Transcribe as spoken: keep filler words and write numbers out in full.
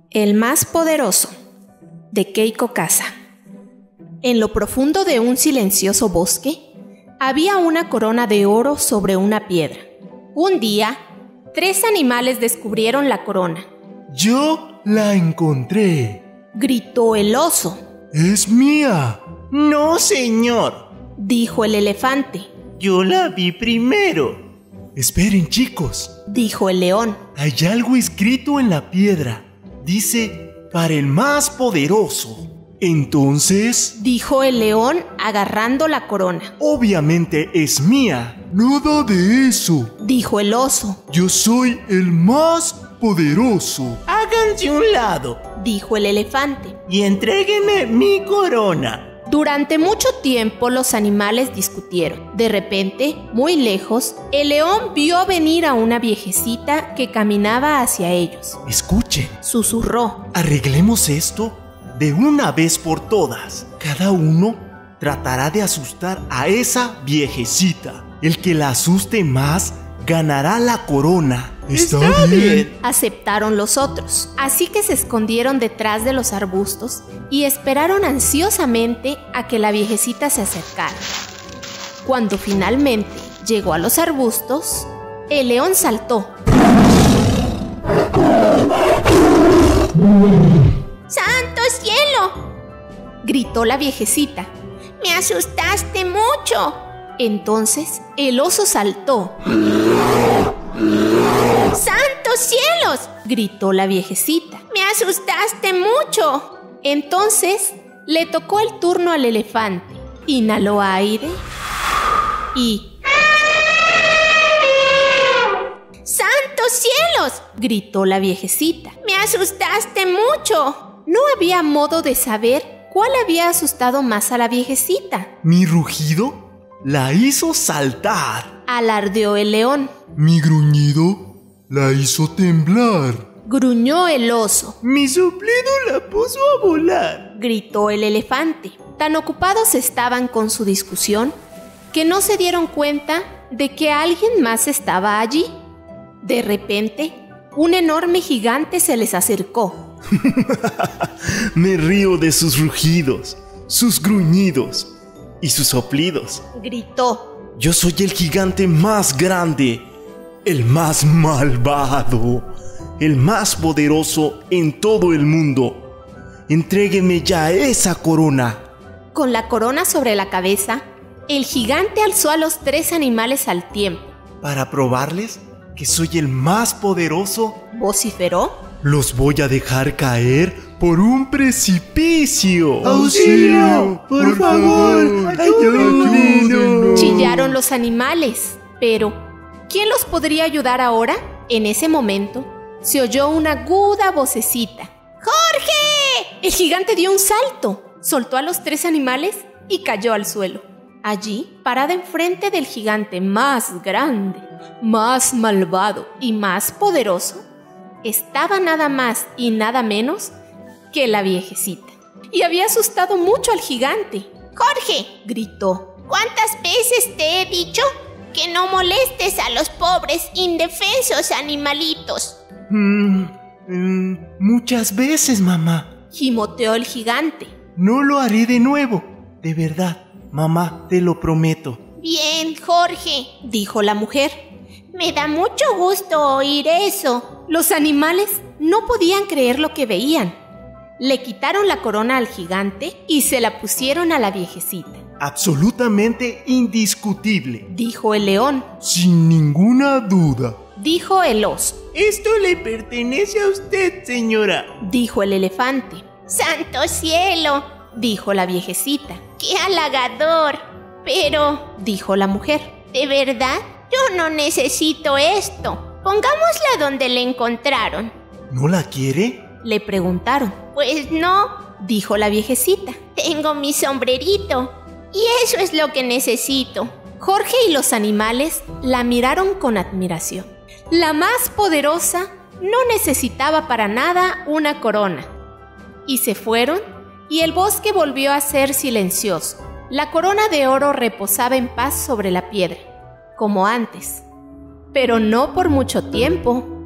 El más poderoso, de Keiko Kasa. En lo profundo de un silencioso bosque, había una corona de oro sobre una piedra. Un día, tres animales descubrieron la corona. ¡Yo la encontré!, gritó el oso. ¡Es mía! ¡No, señor!, dijo el elefante. ¡Yo la vi primero! Esperen, chicos, dijo el león. Hay algo escrito en la piedra. Dice, para el más poderoso. Entonces, dijo el león agarrando la corona. Obviamente es mía. Nada de eso, dijo el oso. Yo soy el más poderoso. Háganse un lado, dijo el elefante, y entréguenme mi corona. Durante mucho tiempo los animales discutieron. De repente, muy lejos, el león vio venir a una viejecita que caminaba hacia ellos. Escuchen, susurró. Arreglemos esto de una vez por todas. Cada uno tratará de asustar a esa viejecita. El que la asuste más ganará la corona. Está, Está bien. bien, aceptaron los otros. Así que se escondieron detrás de los arbustos y esperaron ansiosamente a que la viejecita se acercara. Cuando finalmente llegó a los arbustos, el león saltó. ¡Santo cielo!, gritó la viejecita. ¡Me asustaste mucho! Entonces el oso saltó. ¡Santos cielos!, gritó la viejecita. ¡Me asustaste mucho! Entonces le tocó el turno al elefante. Inhaló aire y... ¡Santos cielos!, gritó la viejecita. ¡Me asustaste mucho! No había modo de saber cuál había asustado más a la viejecita. Mi rugido la hizo saltar, alardeó el león. Mi gruñido la hizo temblar, gruñó el oso. Mi soplido la puso a volar, gritó el elefante. Tan ocupados estaban con su discusión que no se dieron cuenta de que alguien más estaba allí. De repente, un enorme gigante se les acercó. Me río de sus rugidos, sus gruñidos y sus soplidos, gritó. Yo soy el gigante más grande, el más malvado, el más poderoso en todo el mundo. Entréguenme ya esa corona. Con la corona sobre la cabeza, el gigante alzó a los tres animales al tiempo. Para probarles que soy el más poderoso, vociferó. Los voy a dejar caer por un precipicio. ¡Auxilio! ¡Por, por favor! ¡Ayúdenos! Chillaron los animales. Pero, ¿quién los podría ayudar ahora? En ese momento, se oyó una aguda vocecita. ¡Jorge! El gigante dio un salto, soltó a los tres animales y cayó al suelo. Allí, parada enfrente del gigante más grande, más malvado y más poderoso, estaba nada más y nada menos que la viejecita. Y había asustado mucho al gigante. ¡Jorge!, gritó. ¿Cuántas veces te he dicho que no molestes a los pobres, indefensos animalitos? Mm, mm, muchas veces, mamá, gimoteó el gigante. No lo haré de nuevo, de verdad, mamá, te lo prometo. Bien, Jorge, dijo la mujer. Me da mucho gusto oír eso. Los animales no podían creer lo que veían. Le quitaron la corona al gigante y se la pusieron a la viejecita. Absolutamente indiscutible, dijo el león. Sin ninguna duda, dijo el oso. Esto le pertenece a usted, señora, dijo el elefante. ¡Santo cielo!, dijo la viejecita. ¡Qué halagador! Pero, dijo la mujer, ¿de verdad? Yo no necesito esto. Pongámosla donde la encontraron. ¿No la quiere?, le preguntaron. Pues no, dijo la viejecita. Tengo mi sombrerito y eso es lo que necesito. Jorge y los animales la miraron con admiración. La más poderosa no necesitaba para nada una corona. Y se fueron y el bosque volvió a ser silencioso. La corona de oro reposaba en paz sobre la piedra, como antes, pero no por mucho tiempo.